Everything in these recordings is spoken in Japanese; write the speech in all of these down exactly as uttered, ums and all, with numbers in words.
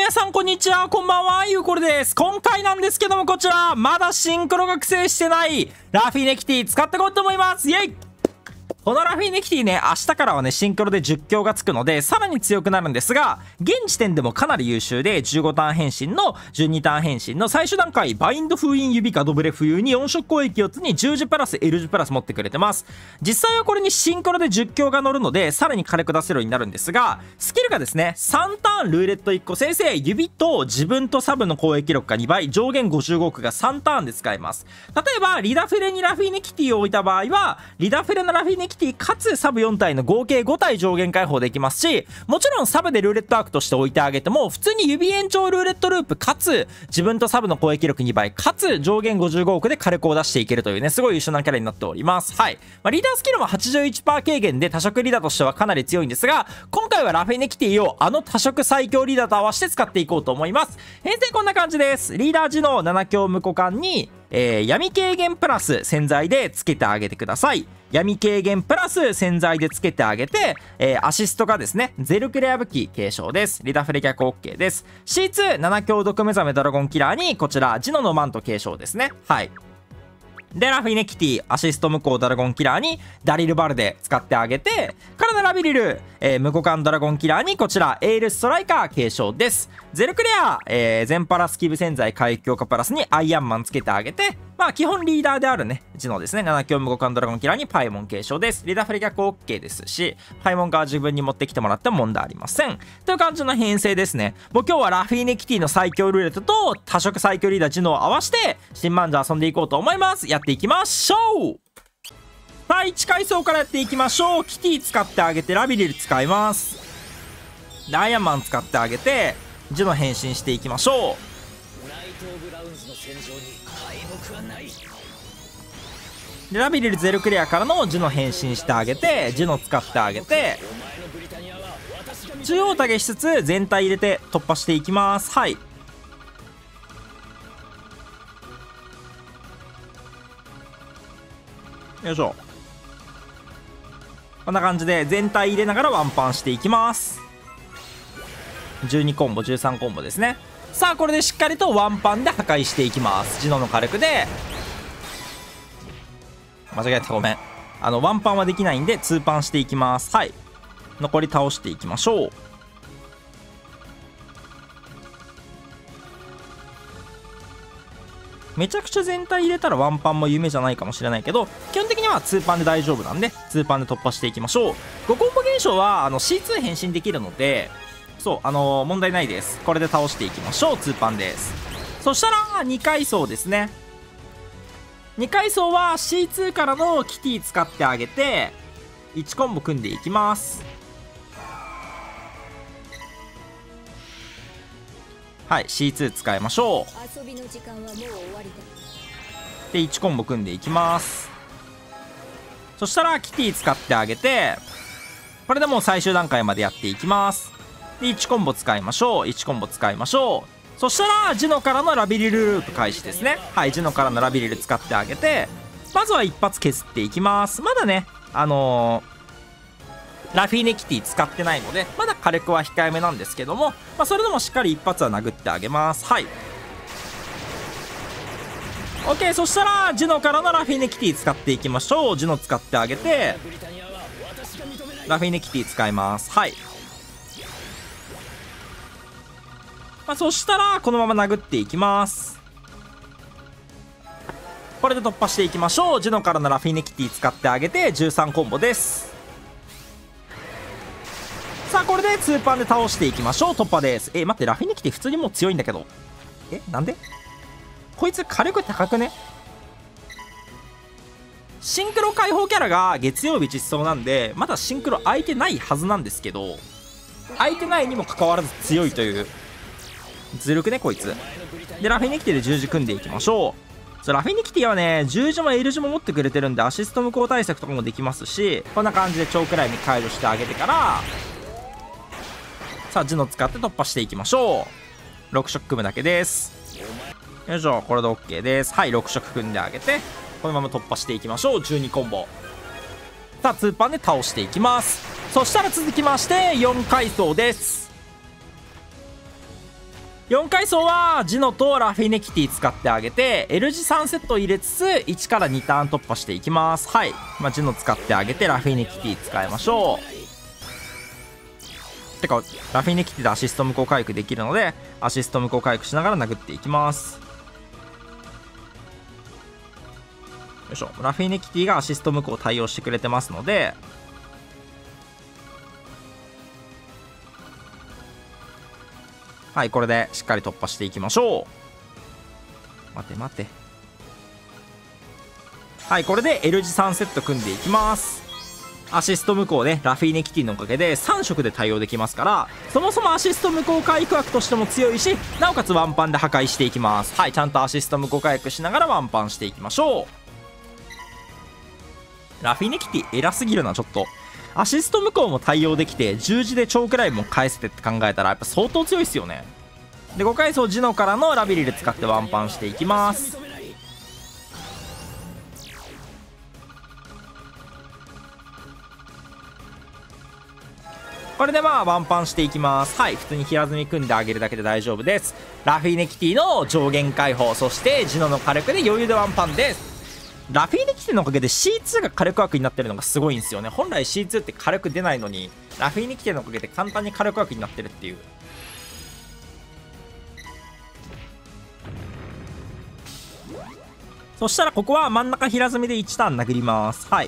皆さんこんにちは、こんばんは、ゆうこれです。今回なんですけども、こちらまだシンクロ覚醒してないラフィネキティ使っていこうと思います。イエイ。このラフィネキティね、明日からはね、シンクロでじゅっ強がつくので、さらに強くなるんですが、現時点でもかなり優秀で、じゅうごターン変身のじゅうにターン変身の最終段階、バインド封印指かドブレ浮遊によん色攻撃よっつにじゅうじプラス L 字プラス持ってくれてます。実際はこれにシンクロでじゅっ強が乗るので、さらに火力出せるようになるんですが、スキルがですね、さんターンルーレットいっこ、先生、指と自分とサブの攻撃力がにばい、上限ごじゅうごおくがさんターンで使えます。例えば、リダフレにラフィネキティを置いた場合は、リダフレのラフィネキティかつサブよん体の合計ご体上限解放できますし、もちろんサブでルーレットアークとして置いてあげても、普通に指延長ルーレットループかつ自分とサブの攻撃力にばいかつ上限ごじゅうごおくで火力を出していけるというね、すごい優秀なキャラになっております。はい、まあ、リーダースキルも はちじゅういちパーセント 軽減で多色リーダーとしてはかなり強いんですが、今回はラフィネキティをあの多色最強リーダーと合わせて使っていこうと思います。編成こんな感じです。リーダー時のなな強無股間に、えー、闇軽減プラス洗剤でつけてあげてください。闇軽減プラス洗剤でつけてあげて、えー、アシストがですね、ゼルクレア武器継承です。リダフレ逆 OK です。シーツーなな 強毒目覚めドラゴンキラーにこちらジノのマント継承ですね。はい。で、ラフィネキティ、アシスト無効ドラゴンキラーにダリルバルデ使ってあげて、カラナラビリル、えー、無互換ドラゴンキラーにこちらエールストライカー継承です。ゼルクレア、えー、全パラスキブ洗剤回復強化プラスにアイアンマンつけてあげて、まあ基本リーダーであるね、ジノですね、なな強無互換ドラゴンキラーにパイモン継承です。リダフレ逆 OK ですし、パイモン側自分に持ってきてもらっても問題ありません。という感じの編成ですね。もう今日はラフィネキティの最強ルーレットと多色最強リーダージノを合わせて、新マンジャ遊んでいこうと思います。やっていきましょう。さあ、いち階層からやっていきましょう。キティ使ってあげて、ラビリル使います。で、アイアンマン使ってあげて、ジノ変身していきましょう。で、ラビリルゼルクレアからのジュノ変身してあげて、ジュノ使ってあげて、中央タゲしつつ全体入れて突破していきます。はい。よいしょ。こんな感じで全体入れながらワンパンしていきます。じゅうにコンボ、じゅうさんコンボですね。さあ、これでしっかりとワンパンで破壊していきます。ジノの火力で、間違えた、ごめん。あのワンパンはできないんでツーパンしていきます。はい。残り倒していきましょう。めちゃくちゃ全体入れたらワンパンも夢じゃないかもしれないけど、基本的にはツーパンで大丈夫なんでツーパンで突破していきましょう。ごコンボ現象はあの シーツー 変身できるので、そう、あのー、問題ないです。これで倒していきましょう。ツーパンです。そしたらに階層ですね。に階層は シーツー からのキティ使ってあげていちコンボ組んでいきます。はい、 シーツー 使いましょう。遊びの時間はもう終わりだ。で、いちコンボ組んでいきます。そしたらキティ使ってあげて、これでもう最終段階までやっていきます。で、いちコンボ使いましょう。いちコンボ使いましょう。そしたらジノからのラビリルループ開始ですね。はい、ジノからのラビリル使ってあげて、まずは一発削っていきます。まだね、あのー、ラフィネキティ使ってないのでまだ火力は控えめなんですけども、まあ、それでもしっかり一発は殴ってあげます。はい、 OK。 そしたらジノからのラフィネキティ使っていきましょう。ジノ使ってあげてラフィネキティ使います。はい、まあ、そしたらこのまま殴っていきます。これで突破していきましょう。ジノからのラフィネキティ使ってあげてじゅうさんコンボです。さあ、これでツーパンで倒していきましょう。突破です。え、待って、ラフィネキティ普通にもう強いんだけど、え、なんでこいつ火力高くね。シンクロ解放キャラが月曜日実装なんでまだシンクロ空いてないはずなんですけど、空いてないにもかかわらず強いというずるくね、こいつ。で、ラフィネキティで十字組んでいきましょう。ラフィネキティはね、十字も L 字も持ってくれてるんでアシスト無効対策とかもできますし、こんな感じで超暗闇解除してあげてから、さあジノ使って突破していきましょう。ろく色組むだけです。よいしょ、これで OK です。はい、ろく色組んであげてこのまま突破していきましょう。じゅうにコンボ。さあツーパンで倒していきます。そしたら続きましてよん階層です。 よんかい層はジノとラフィネキティ使ってあげて L 字さんセット入れつついちからにターン突破していきます。はい、まあ、ジノ使ってあげてラフィネキティ使いましょう。てかラフィネキティでアシスト無効回復できるのでアシスト無効回復しながら殴っていきます。よいしょ。ラフィネキティがアシスト無効対応してくれてますので、はい、これでしっかり突破していきましょう。待て待て。はい、これで L 字さんセット組んでいきます。アシスト無効でラフィネキティのおかげでさん色で対応できますから、そもそもアシスト無効回復枠としても強いし、なおかつワンパンで破壊していきます。はい、ちゃんとアシスト無効回復しながらワンパンしていきましょう。ラフィネキティ偉すぎるな。ちょっとアシスト無効も対応できて十字でチョークライブも返せてって考えたらやっぱ相当強いっすよね。でごかい層ジノからのラビリル使ってワンパンしていきます。これでまあワンパンしていきます。はい、普通に平積み組んであげるだけで大丈夫です。ラフィネキティの上限解放、そしてジノの火力で余裕でワンパンです。ラフィネキティのおかげで シーツー が火力枠になってるのがすごいんですよね。本来 シーツー って火力出ないのにラフィネキティのおかげで簡単に火力枠になってるっていう。そしたらここは真ん中平積みでいちターン殴ります。はい、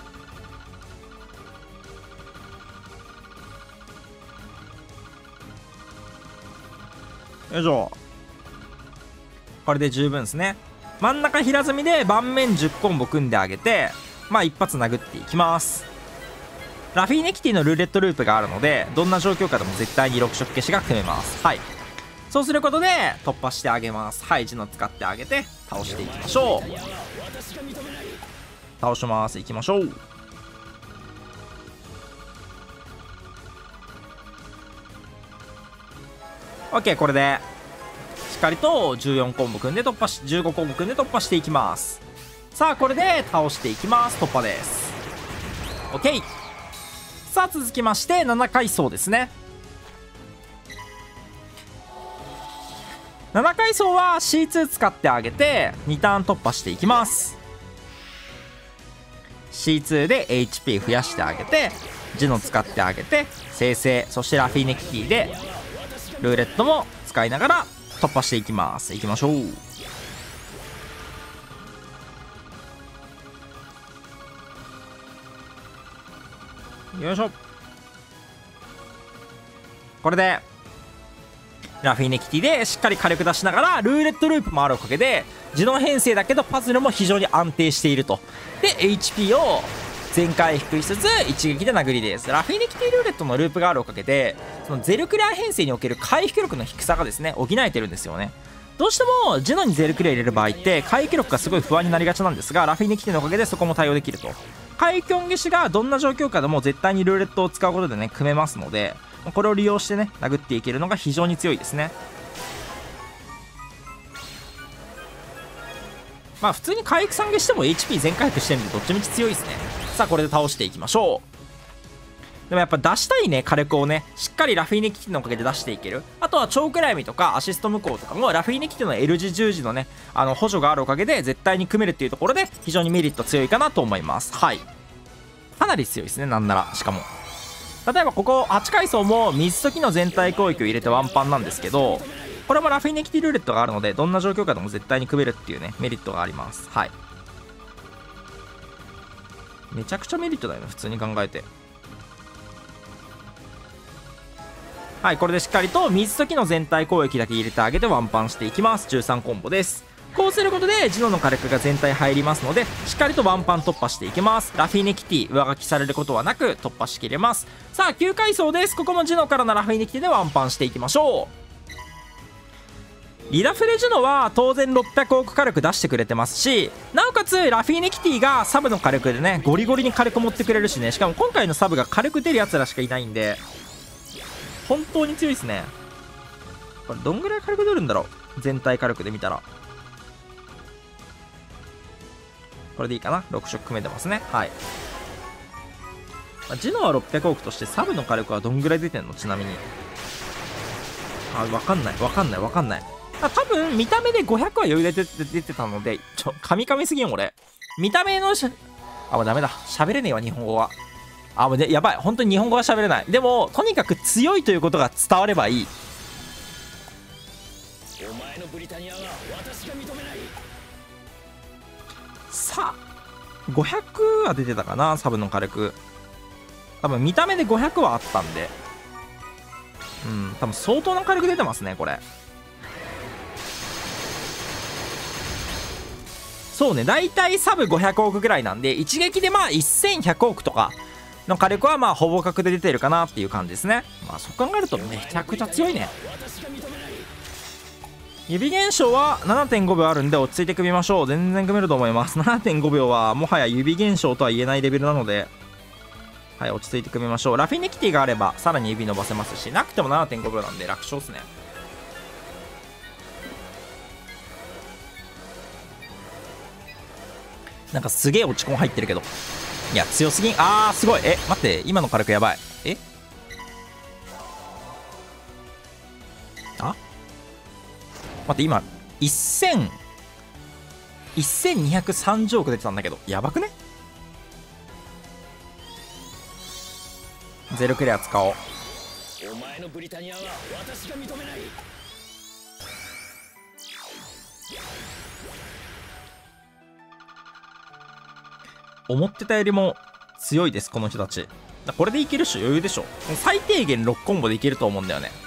よいしょ。これで十分ですね。真ん中平積みで盤面じゅっコンボ組んであげて、まあ一発殴っていきます。ラフィネキティのルーレットループがあるのでどんな状況下でも絶対にろく色消しが組めます。はい、そうすることで突破してあげます。はい、ジノ使ってあげて倒していきましょう。倒します。いきましょう。OK、これでしっかりとじゅうよんコンボ組んで突破しじゅうごコンボ組んで突破していきます。さあこれで倒していきます。突破です。 OK。 さあ続きましてななかい層ですね。ななかい層は シーツー 使ってあげてにターン突破していきます。 シーツー で エイチピー 増やしてあげてジノ使ってあげて生成、そしてラフィネキティでルーレットも使いながら突破していきます。いきましょう。よいしょ。これでラフィネキティでしっかり火力出しながらルーレットループもあるおかげで自動編成だけどパズルも非常に安定していると。で エイチピー を全回復しつつ一撃で殴りです。ラフィネキティルーレットのループがあるおかげでそのゼルクリア編成における回復力の低さがですね補えてるんですよね。どうしてもジノにゼルクリア入れる場合って回復力がすごい不安になりがちなんですが、ラフィネキティのおかげでそこも対応できると。回復音消しがどんな状況下でも絶対にルーレットを使うことでね組めますので、これを利用してね殴っていけるのが非常に強いですね。まあ普通に回復さん消しても エイチピー 全回復してるんでどっちみち強いですね。さあこれで倒していきましょう。でもやっぱ出したいね火力をねしっかりラフィネキティのおかげで出していける。あとはチョークライミとかアシスト無効とかもラフィネキティの L 字じゅう字のねあの補助があるおかげで絶対に組めるっていうところで非常にメリット強いかなと思います。はい、かなり強いですね。なんならしかも例えばここはちかい層も水時の全体攻撃を入れてワンパンなんですけど、これもラフィネキティルーレットがあるのでどんな状況下でも絶対に組めるっていうねメリットがあります。はい、めちゃくちゃメリットだよね普通に考えて。はい、これでしっかりと水時の全体攻撃だけ入れてあげてワンパンしていきます。じゅうさんコンボです。こうすることでジノの火力が全体入りますのでしっかりとワンパン突破していきます。ラフィネキティ上書きされることはなく突破しきれます。さあきゅうかい層です。ここもジノからのラフィネキティでワンパンしていきましょう。リラフレジュノは当然ろっぴゃくおく火力出してくれてますし、なおかつラフィネキティがサブの火力でねゴリゴリに火力持ってくれるしね、しかも今回のサブが火力出るやつらしかいないんで本当に強いですね。これどんぐらい火力出るんだろう全体火力で見たら。これでいいかな。ろく色組めてますね。はい、まあ、ジノはろっぴゃくおくとしてサブの火力はどんぐらい出てんのちなみに。 あ、わかんないわかんないわかんない。あ、多分見た目でごひゃくは余裕で出て出てたので、ちょカミカミすぎん俺。見た目のしあ、もうダメだ、喋れねえわ日本語は。あ、もうね、やばい、本当に日本語は喋れない。でもとにかく強いということが伝わればいい。お前のブリタニアは私が認めない。さあごひゃくは出てたかな、サブの火力。多分見た目でごひゃくはあったんで、うん、多分相当な火力出てますねこれ。そうね、大体サブごひゃくおくぐらいなんで、一撃でまあせんひゃくおくとかの火力はまあほぼ確で出てるかなっていう感じですね。まあそう考えるとめちゃくちゃ強いね。指現象は ななてんごびょうあるんで落ち着いて組みましょう。全然組めると思います。 ななてんごびょうはもはや指現象とは言えないレベルなので、はい、落ち着いて組みましょう。ラフィネキティがあればさらに指伸ばせますし、なくても ななてんごびょうなんで楽勝っすね。なんかすげえ落ち込ん入ってるけど、いや強すぎん。あーすごい。え待って、今の火力やばい。えあ待って、今せんせんにひゃくさんじゅうおく出てたんだけど、やばくね。ゼロクリア使おう。お前のブリタニアは私が認めない。思ってたよりも強いですこの人たち。これでいけるっしょ、余裕でしょ。最低限ろくコンボでいけると思うんだよね。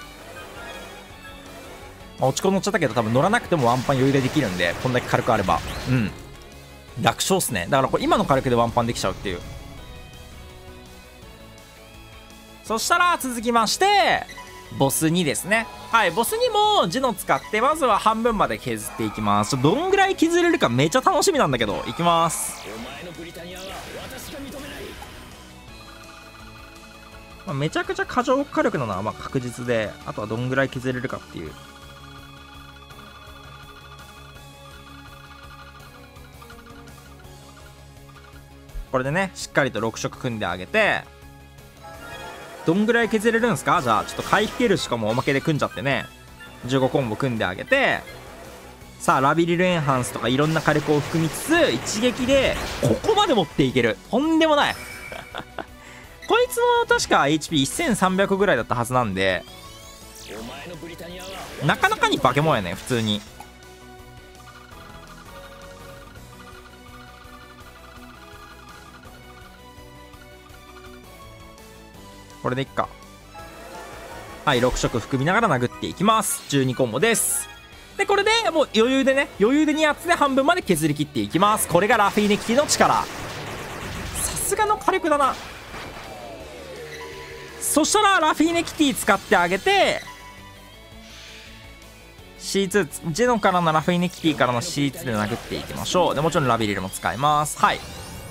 まあ、落ち込ん乗っちゃったけど多分乗らなくてもワンパン余裕でできるんで、こんだけ軽くあればうん楽勝っすね。だからこれ今の火力でワンパンできちゃうっていう。そしたら続きましてボスにですね。はい、ボスにもジノ使ってまずは半分まで削っていきます。ちょどんぐらい削れるかめっちゃ楽しみなんだけど、いきます。お前のブリタニアは私が認めない。まあ、めちゃくちゃ過剰火力なのはまあ確実で、あとはどんぐらい削れるかっていう。これでねしっかりとろく色組んであげて、どんぐらい削れるんすか。じゃあちょっと回復しかもおまけで組んじゃってね、じゅうごコンボ組んであげて、さあラビリルエンハンスとかいろんな火力を含みつつ一撃でここまで持っていける。とんでもないこいつも確か エイチピーせんさんびゃく ぐらいだったはずなんで、なかなかに化け物やね普通に。これでいっか。はい、ろく色含みながら殴っていきます。じゅうにコンボです。でこれでもう余裕でね、余裕でに発で半分まで削り切っていきます。これがラフィーネキティの力。さすがの火力だな。そしたらラフィーネキティ使ってあげて シーツー ジェノからのラフィーネキティからの シーツー で殴っていきましょう。でもちろんラビリルも使います。はい、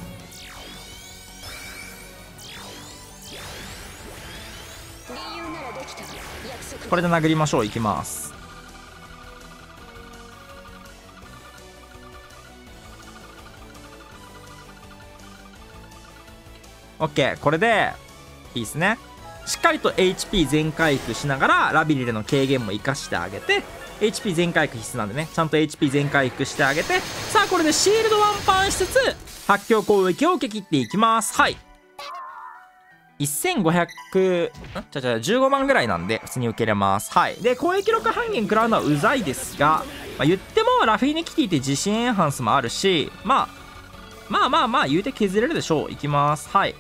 これで殴りましょう。いきます。オッケー、これでいいですね。しっかりと エイチピー 全回復しながらラビリルの軽減も生かしてあげて、 エイチピー 全回復必須なんでね、ちゃんと エイチピー 全回復してあげて、さあこれでシールドワンパンしつつ発狂攻撃を受け切っていきます。はい、せんごひゃくんちゃちゃじゅうごまんぐらいなんで普通に受けれます。はい、で攻撃力半減食らうのはうざいですが、まあ、言ってもラフィーネキティって自信エンハンスもあるし、まあまあまあまあ言うて削れるでしょう。いきます。はい、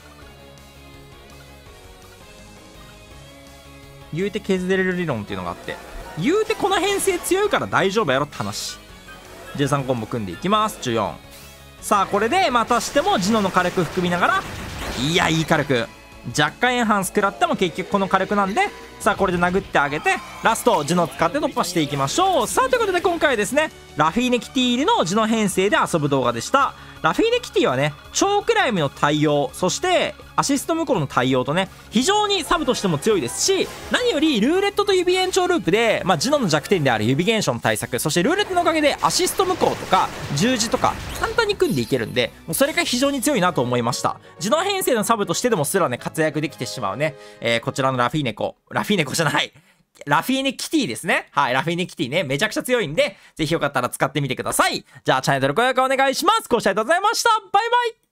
言うて削れる理論っていうのがあって、言うてこの編成強いから大丈夫やろって話。じゅうさんコンボ組んでいきます。じゅうよん。さあこれでまたしてもジノの火力含みながら、いやいい火力、若干エンハンス食らっても結局この火力なんで、さあこれで殴ってあげてラストジノ使って突破していきましょう。さあということで今回はですねラフィーネキティ入りのジノ編成で遊ぶ動画でした。ラフィーネキティはね超クライムの対応、そしてアシスト向こうの対応とね非常にサブとしても強いですし、何よりルーレットと指延長ループで、まあ、ジノの弱点である指現象の対策、そしてルーレットのおかげでアシスト向こうとか十字とか簡単に組んでいけるんで、もうそれが非常に強いなと思いました。ジノ編成のサブとしてでもすらね活躍できてしまうね、えー、こちらのラフィーネコラフィーネコじゃないラフィーネキティですね。はい、ラフィーネキティね、めちゃくちゃ強いんで、ぜひよかったら使ってみてください。じゃあ、チャンネル登録お願いします。ご視聴ありがとうございました。バイバイ。